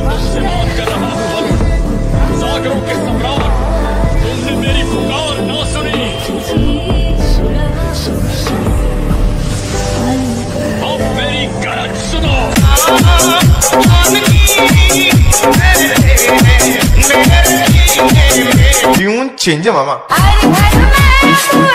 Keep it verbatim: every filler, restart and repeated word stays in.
तुझसे बात कर रहा हूँ वरुण, सागरों के सम्राट। तुमने मेरी पुकार ना सुनी। अब मेरी गरज सुनो। ट्यून चेंज है मामा।